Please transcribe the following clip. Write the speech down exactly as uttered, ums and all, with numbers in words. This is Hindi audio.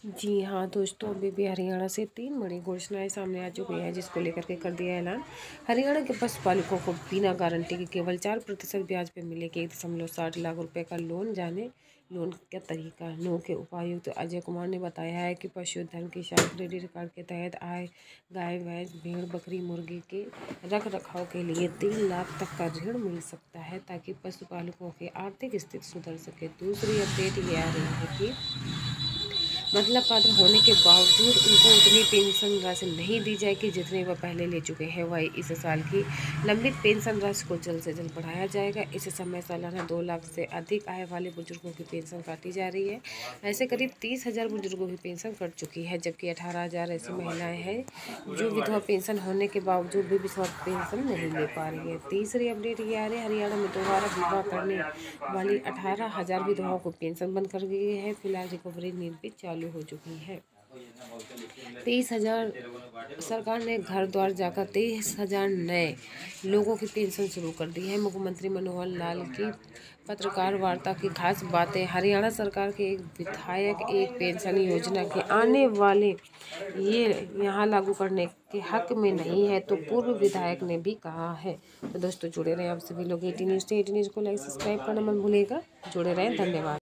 जी हाँ दोस्तों, अभी भी हरियाणा से तीन बड़ी घोषणाएं सामने आ चुकी हैं, जिसको लेकर के कर दिया ऐलान। हरियाणा के पशुपालकों को बिना गारंटी के केवल चार प्रतिशत ब्याज पे मिलेगी एक दशमलव साठ लाख रुपए का लोन। जाने लोन का तरीका। नौ के उपायुक्त अजय कुमार ने बताया है कि पशुधन किसान क्रेडिट कार्ड के तहत आय गाय भैंस भेड़ बकरी मुर्गी के रख रखाव के लिए तीन लाख तक का ऋण मिल सकता है, ताकि पशुपालकों की आर्थिक स्थिति सुधर सके। दूसरी अपडेट ये आ रही है कि मतलब पात्र होने के बावजूद उनको उतनी पेंशन राशि नहीं दी जाएगी जितने वह पहले ले चुके हैं। वही इस साल की लंबित पेंशन राशि को जल्द से जल्द बढ़ाया जाएगा। इस समय सालाना दो लाख से अधिक आय वाले बुजुर्गों की पेंशन काटी जा रही है। ऐसे करीब तीस हजार बुजुर्गों की पेंशन कट चुकी है, जबकि अठारह हजार ऐसी महिलाएं हैं जो विधवा पेंशन होने के बावजूद भी विधवा पेंशन नहीं ले पा रही है। तीसरी अपडेट ये आ रही है, हरियाणा में दोबारा विवाह करने वाली अठारह हजार विधवाओं को पेंशन बंद कर दी है। फिलहाल रिकवरी नीति भी चालू हो चुकी है। तेईस हजार सरकार ने घर द्वार जाकर तेईस हजार नए लोगों की पेंशन शुरू कर दी है। मुख्यमंत्री मनोहर लाल की पत्रकार वार्ता की खास बातें। हरियाणा सरकार के एक विधायक एक पेंशन योजना के आने वाले ये यहाँ लागू करने के हक में नहीं है, तो पूर्व विधायक ने भी कहा है। तो दोस्तों जुड़े रहें आप सभी लोग एटी न्यूज़ से। एटी न्यूज़ को लाइक सब्सक्राइब करना मत भूलिएगा। जुड़े रहें, धन्यवाद।